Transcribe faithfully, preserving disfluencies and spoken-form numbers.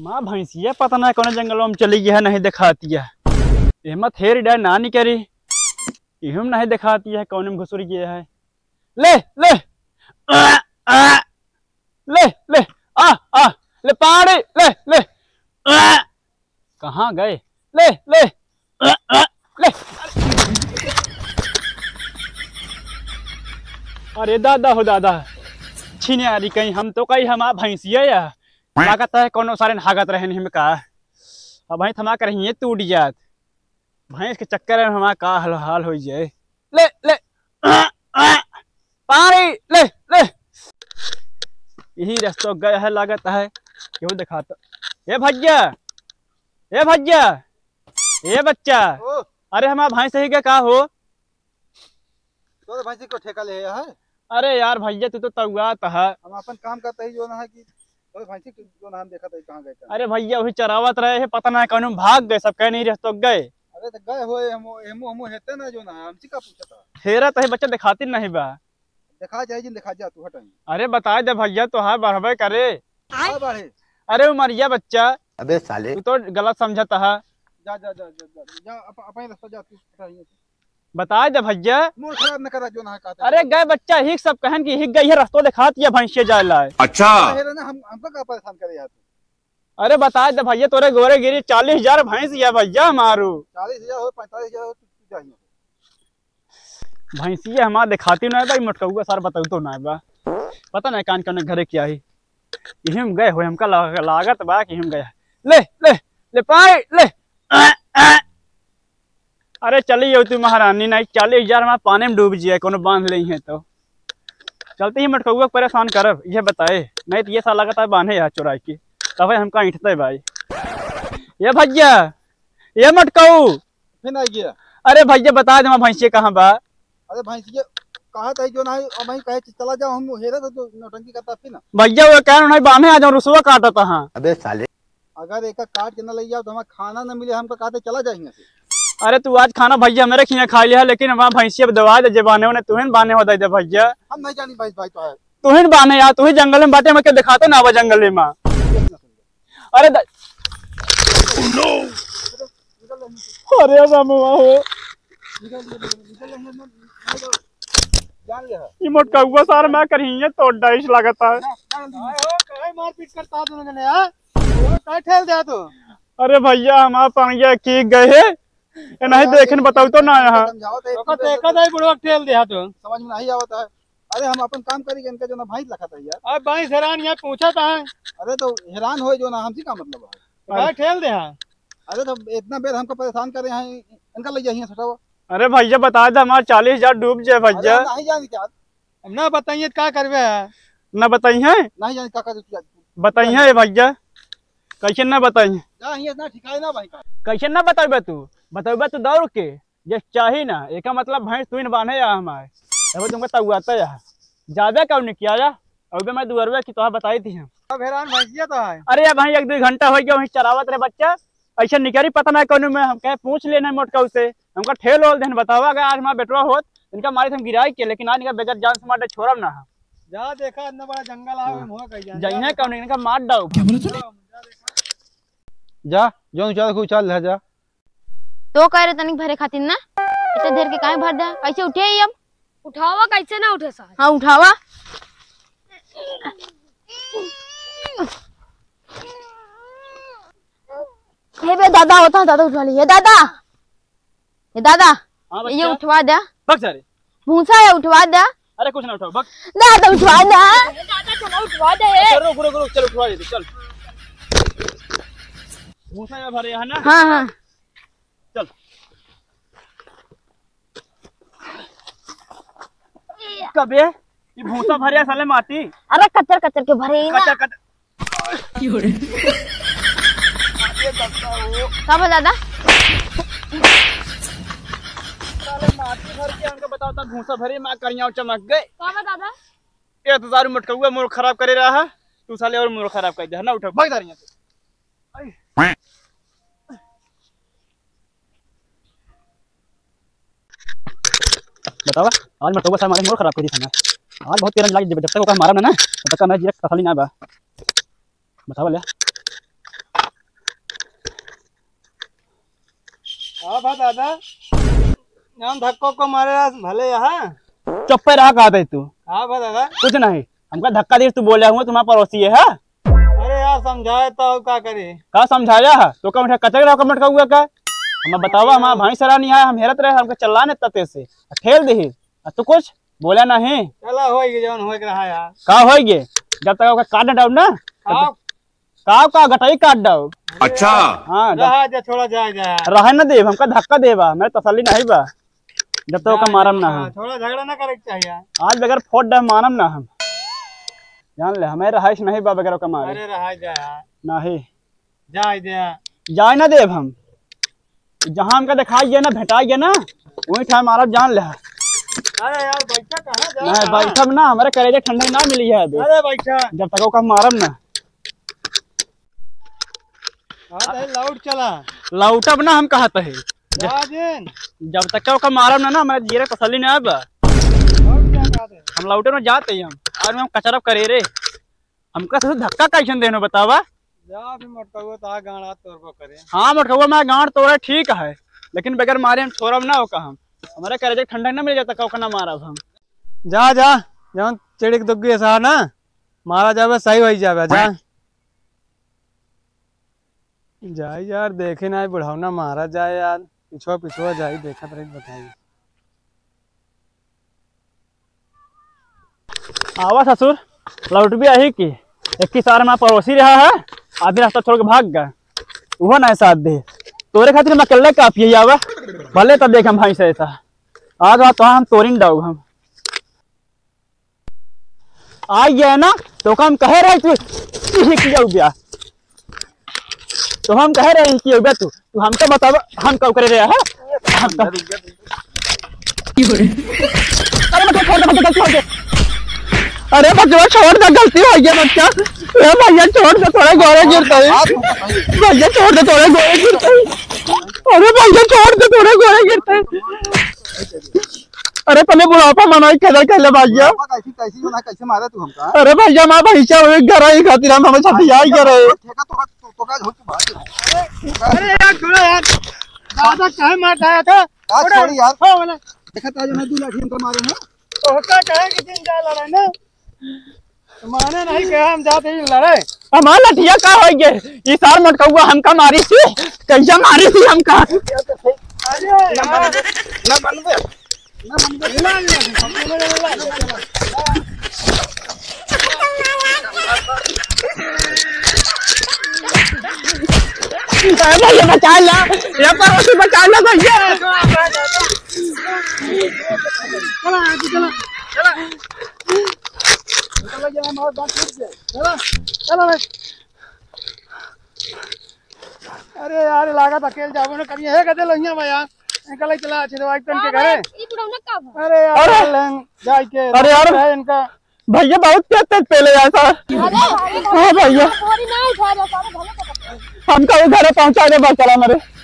माँ भैंसिया पता ना कौन जंगलों में चली गई है, नहीं दिखाती है। हिम्मत हेर डर ना नहीं करी, इहम नहीं दिखाती है कौन में घुसुर गया है। ले ले आ, आ, ले ले आ आ ले पानी ले ले आ, कहाँ गए? ले ले आ, आ, ले। अरे दादा हो दादा, छीने आ रही कहीं, हम तो कहीं हमारा भैंसिया या लागत है कौन सारे हागत रहे नहीं का। अब भैंस थमा कर ही टूट जात, भैंस के चक्कर में हमारा का हाल हाल हो जाए। ले ले आ, आ, पानी ले ले, यही रास्ता गया है लागत है। क्यों दिखाता ये भैया, ये भैया, ये बच्चा, अरे हमारा भैंस ही क्या कहा हो? तो भैंसी को ठेका ले है। अरे यार भैया तू तो तौआत है, हम अपन काम करते ही जो ना है कि तो भैंसी जो ना हम देखा था कहाँ गए। अरे भैया वही चरावत रहे है, पता ना कौन भाग गए, सब कह नहीं रास्ता गए। अरे तो गए हुए हम हमो हमो हेते ना जो ना हमसी का पूछा था। हेरा तो बच्चा दिखाती नहीं बा, दिखा जाए जिन दिखा जा तू हटाई। अरे बता दे भैया तो हाँ बढ़वे करे। बढ़े अरे उमरिया बच्चा, अबे साले तू तो गलत समझता है। जा जा जा जा जा अपन रास्ता जा तू हटाई। बता दे भैया, मूड खराब न करा जो ना कहता। अरे गए बच्चा हिक सब कहन की हिक गई है, रास्ता दिखाती है भैंसिया जाए लाए। अच्छा ना हम हमको का परेशान करे यार। अरे बता दे भैया, तोरे गोरे गिरी चालीस हजार भैंस या भैया मारू। चालीस हजार हो पैंतालीस हजार हो तू जाइए। भैंसिया हमारा दिखाती ना भाई, मटकऊगा सार बताऊ तो ना बा, पता नहीं कान कौन घरे क्या ही हम गए हो, हमका लागत बा कि हम गए। ले ले ले पाए ले आ, आ। अरे चली हो तू महारानी, नहीं चालीस हजार हमारा पानी में डूब जाए कोनो बांध ली है तो चलते ही मटकऊआ परेशान करब, ये बताए नहीं तो ये साल लगता है बांधे यार चुराई की, तब हमका ईंटते भाई। ये भैया, ये मटकऊ फिर आ गया। अरे भैया बता दे भैंसिया कहाँ बा? अरे भैंसिया कहा था जो ना है मैं कहे चला जाओ, हम हेरा था तो नौटंकी करता फिर ना। भैया वो कह नहीं बांधे आ जाओ, रुसवा काटता हाँ। अबे साले अगर एक काट के न ले जाओ तो हमारा खाना न मिले, हमको कहते चला जाएंगे। अरे तू आज खाना भैया मेरे खिया खा लिया, लेकिन हमारा भैंसिया दवा दे बाने उन्हें तुहिन बाने हो दे भैया। हम नहीं जानी भाई भाई तो है तुहिन बाने यार, तू ही जंगल में बाटे में के दिखाते ना वो जंगल में। अरे द... अरे हो ये मोटका हुआ सार मैं करिए तो डाइश लगता है। मारपीट करता दोनों जने हां, काय ठेल दे तू। अरे भैया हमारा पानिया की गए नहीं देखन बताओ तो ना यहाँ समझाओ तो एक दाई बुढ़वा ठेल दे तू, समझ में नहीं आवता है। अरे हम अपन काम करेंगे, इनका जो ना भाई लखा था यार। अब भाई हैरान यहाँ पूछा था। अरे तो हैरान हो जो ना हमसी का मतलब है भाई ठेल दे। अरे तो इतना बेर हमको परेशान कर रहे हैं, इनका ले जाइए सटावा। अरे भैया बता दे हमारा चालीस हजार डूब जाए भैया। नहीं जाने क्या हम ना बताइए क्या करवे है, ना बताइए नहीं जाने क्या कर बताइए भैया, कैसे ना बताइए ना ये ना ठिकाए ना भाई का कैसे ना बताइबे तू बताइबे तू दौड़ के जे चाहिए ना, एक मतलब भैंस तू इन बांधे या हमारे अब तुमको तउआता है ज्यादा कब नहीं किया जा। अब मैं दुअरवे की तो बताई थी हम अब हैरान भैंसिया तो है। अरे यार भाई एक दो घंटा हो गया वहीं चरावत रहे बच्चा, ऐसा निकली पता ना कौन में, हम कहे पूछ लेना मोटका उसे, हमका ठेल होल देन बतावा गया आज हमारा बेटवा होत इनका मारे हम गिराई के, लेकिन आज इनका बेगर जान से मार छोड़ब ना। जा देखा इतना बड़ा जंगल है मुंह कहीं जाइए कौन इनका मार डाउ। क्या बोले तूने? जा जो चल को चल है जा तो कह रहे तनिक भरे खातिर ना, इतने देर के काहे भर दे, कैसे उठे ही अब? उठावा कैसे ना उठे साहब? हाँ उठावा। हे बे दादा होता दादा उठवा ली, ये दादा ये दादा हाँ ये उठवा दे, बक सारे भूसा है उठवा दे। अरे कुछ ना उठाओ बक दादा उठवा दे, दादा चलो उठवा दे। चलो रुको रुको चल उठवा दे चल, भूसा में भरे है ना। हाँ हाँ चल कबे ये भूसा भरे साले माटी, अरे कचर कचर के भरे ही ना। कटर कटर कब दादा साले माटी भर के उनका बताओ था भूसा भरे मां करिया चमक गए। कब दादा ये तो दारू मटका मोर खराब करे रहा है तू साले, और मोर खराब कर दे ना। उठो भाग दारिया बतावा आज मटका सारे मारे मोर खराब कर दी था आज बहुत तेरन लागी, जब तक वो मारा ना ना तब तक मैं जीरा कसली ना बा बतावा ले। हाँ बा दादा हम धक्को को मारे भले यहाँ चुप पे रहा कहा तू? हाँ बा दादा कुछ नहीं, हमका धक्का दे तू बोल रहा हूँ तुम्हारा पड़ोसी है, है? अरे यार समझाए तो क्या करे। का समझाया है तो का कचरे रहा कमट का हुआ का हमें बतावा हमारा भाई सरा नहीं आया हम हेरत रहे हमको चला ने तते से ठेल दे तू कुछ बोला नहीं। चला होएगी जौन होए रहा यार का होएगे जब तक ओका काट डाउ ना आओ का का गटाई काट डाउ। अच्छा हां रहा जा छोड़ा जाए जा रहे न देव हमका धक्का देवा मेरे तसल्ली नहीं बा जब तक ओका मारम ना हम थोड़ा झगड़ा ना करे के चाहिए। आज बगैर फोट डे मारम ना हम जान ले हमें रहाइश नहीं बा बगैर ओका मारे। अरे रहा जा नहीं जाए जा जाए ना देव हम जहां हमका दिखाई ना भेटाई ना वही ठाम मारब जान ले। अरे यार बैठा कहाँ जा नहीं बैठब ना हमारे करेजे ठंडा ना मिली है अभी अरे बैठा जब तक ओका मारम ना। हाँ लाउड चला लौटब ना हम कहत है जाजिन जब तक ओका मारम ना ना मैं जीरे तसल्ली ना बा लाउड क्या कहते हम लौटे में जाते ही हम और हम कचरब करे रे हमका से धक्का कैसन देनो बतावा। जा फिर मटकाओ ता गाना तोर को करे। हाँ मटकवा मैं गांठ तोड़ा ठीक है लेकिन बगैर मारे हम छोड़ब ना ओका हम हमारे करेजे ठंडा ना मिल जाता का ओका ना मारब हम। जा जा जौन चिड़िक दुग्गी ऐसा ना मारा जावे सही वही जावे जा जाए यार देखे ना बुढ़ावना मारा जाए यार पिछुआ पिछुआ जाए देखा तो बताइए। आवा ससुर लौट भी आई की एक की सार में पड़ोसी रहा है आधे रास्ता छोड़ के भाग गया वो ना साथ दे तोरे खातिर मैं अकेले काफी आवा भले तब देख हम भाई से ऐसा आज तो हम तोरिन डाउ हम आ गया ना तो हम कह रहे तू गया तो हम कह रहे हैं कि तू तू हमको बताव हम कब करे रहे हैं हम कब अरे मतलब छोड़ दे मतलब छोड़ दे अरे बच्चा छोड़ दे गलती हो गई बच्चा अरे भैया छोड़ दे थोड़ा गोरे गिरता है भैया छोड़ दे थोड़ा गोरे गिरता है अरे भैया छोड़ दे थोड़ा गोरे गिरता है अरे पहले बुढ़ापा मनाई कदर कर ले भैया कैसी कैसी जो ना कैसे मारा तू हमका। अरे भैया मैं भैया घर आई खातिर हम हमें छठिया ही करे ठेका तो तो तो का हो तू भाग। अरे यार छोड़ो यार दादा कहे मार आया था यार छोड़ यार हो वाला देखा था जो ना दू लाठी हमका मारे ना तो होता कहे कि दिन जा लड़ाई ना माने नहीं कहे हम जाते ही लड़े हमारा लठिया का हो गए ये सार मटका हमका मारी थी कैसा मारी थी हमका। अरे यार ना बन दे ना बन दे हिला हम हिला भैया बचा ला ये पड़ोसी बचा ला भैया चला चला चला चला जा हमारा बात छूट गया चला चला भाई। अरे यार लागत अकेले जाबो ना कभी है कदे लइया भाई यार निकल चला अच्छे दवाई तन के घरे। ई बुढ़ौना का भा अरे यार लंग जाई के अरे यार है इनका भैया बहुत तेज तेज पहले आया था। हाँ भैया थोड़ी ना उठा रहा सारे भले का हमका वो घर पहुंचा दे बस चला मेरे